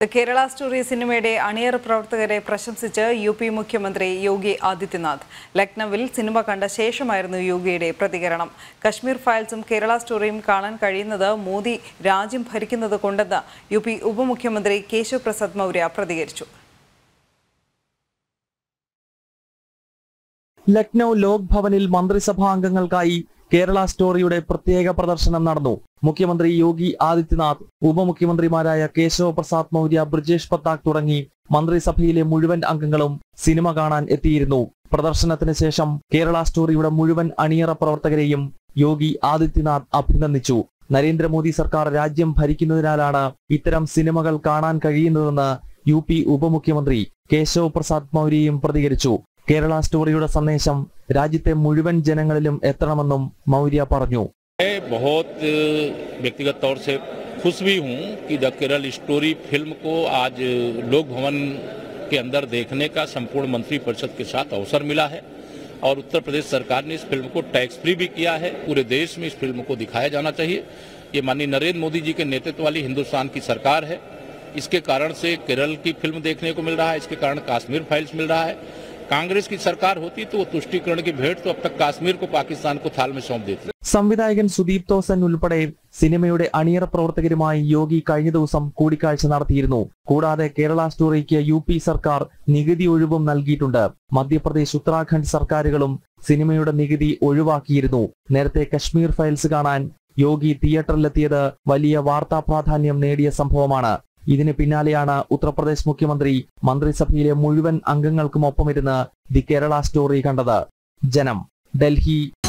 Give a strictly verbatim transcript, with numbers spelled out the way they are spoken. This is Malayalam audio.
ദ കേരള സ്റ്റോറി സിനിമയുടെ അണിയറ പ്രവർത്തകരെ പ്രശംസിച്ച് യു പി മുഖ്യമന്ത്രി യോഗി ആദിത്യനാഥ്. ലക്നൌവിൽ സിനിമ കണ്ട ശേഷമായിരുന്നു യോഗിയുടെ പ്രതികരണം. കശ്മീർ ഫയൽസും കേരള സ്റ്റോറിയും കാണാൻ കഴിയുന്നത് മോദി രാജ്യം ഭരിക്കുന്നത് കൊണ്ടെന്ന് യു പി ഉപമുഖ്യമന്ത്രി കേശവ് പ്രസാദ് മൗര്യ പ്രതികരിച്ചു. ലക്നൌ ലോക് ഭവനിൽ മന്ത്രിസഭാംഗങ്ങൾക്കായി കേരള സ്റ്റോറിയുടെ പ്രത്യേക പ്രദർശനം നടന്നു. മുഖ്യമന്ത്രി യോഗി ആദിത്യനാഥ്, ഉപമുഖ്യമന്ത്രിമാരായ കേശവ് പ്രസാദ് മൗര്യ, ബ്രിജേഷ് പത്താക് തുടങ്ങി മന്ത്രിസഭയിലെ മുഴുവൻ അംഗങ്ങളും സിനിമ കാണാൻ എത്തിയിരുന്നു. പ്രദർശനത്തിന് ശേഷം കേരള സ്റ്റോറിയുടെ മുഴുവൻ അണിയറ പ്രവർത്തകരെയും യോഗി ആദിത്യനാഥ് അഭിനന്ദിച്ചു. നരേന്ദ്രമോദി സർക്കാർ രാജ്യം ഭരിക്കുന്നതിനാലാണ് ഇത്തരം സിനിമകൾ കാണാൻ കഴിയുന്നതെന്ന് യു പി ഉപമുഖ്യമന്ത്രി കേശവ് പ്രസാദ് മൗര്യയും പ്രതികരിച്ചു. കേരള സ്റ്റോറിയുടെ സന്ദേശം രാജ്യത്തെ മുഴുവൻ ജനങ്ങളിലും എത്തണമെന്നും മൗര്യ പറഞ്ഞു. मैं बहुत व्यक्तिगत तौर से खुश भी हूं कि द केरल स्टोरी फिल्म को आज लोक भवन के अंदर देखने का संपूर्ण मंत्री परिषद के साथ अवसर मिला है और उत्तर प्रदेश सरकार ने इस फिल्म को टैक्स फ्री भी किया है. पूरे देश में इस फिल्म को दिखाया जाना चाहिए. ये माननीय नरेंद्र मोदी जी के नेतृत्व वाली हिंदुस्तान की सरकार है. इसके कारण से केरल की फिल्म देखने को मिल रहा है. इसके कारण कश्मीर फाइल्स मिल रहा है. कांग्रेस की सरकार होती तो वो तुष्टीकरण की भेंट तो अब तक कश्मीर को पाकिस्तान को थाल में सौंप देते. സംവിധായകൻ സുദീപ് തോസൻ ഉൾപ്പെടെ സിനിമയുടെ അണിയറ പ്രവർത്തകരുമായി യോഗി കഴിഞ്ഞ ദിവസം കൂടിക്കാഴ്ച നടത്തിയിരുന്നു. കൂടാതെ കേരള സ്റ്റോറിക്ക് യു പി സർക്കാർ നികുതി ഒഴിവും നൽകിയിട്ടുണ്ട്. മധ്യപ്രദേശ്, ഉത്തരാഖണ്ഡ് സർക്കാരുകളും സിനിമയുടെ നികുതി ഒഴിവാക്കിയിരുന്നു. നേരത്തെ കശ്മീർ ഫയൽസ് കാണാൻ യോഗി തിയേറ്ററിലെത്തിയത് വലിയ വാർത്താ പ്രാധാന്യം നേടിയ സംഭവമാണ്. ഇതിന് പിന്നാലെയാണ് ഉത്തർപ്രദേശ് മുഖ്യമന്ത്രി മന്ത്രിസഭയിലെ മുഴുവൻ അംഗങ്ങൾക്കും ഒപ്പമിരുന്ന് ദി കേരള സ്റ്റോറി കണ്ടത്. ജനം, ഡൽഹി.